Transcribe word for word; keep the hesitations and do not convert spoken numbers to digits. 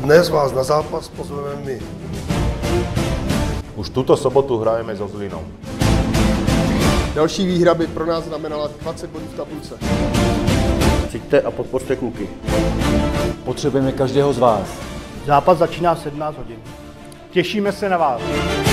Dnes vás na zápas pozveme my. Už tuto sobotu hrajeme so Zlinou. Další výhra by pro nás znamenala dvacet bodů v tabulce. Přijďte a podpořte kluky. Potřebujeme každého z vás. Zápas začíná v sedmnáct hodin. Těšíme se na vás.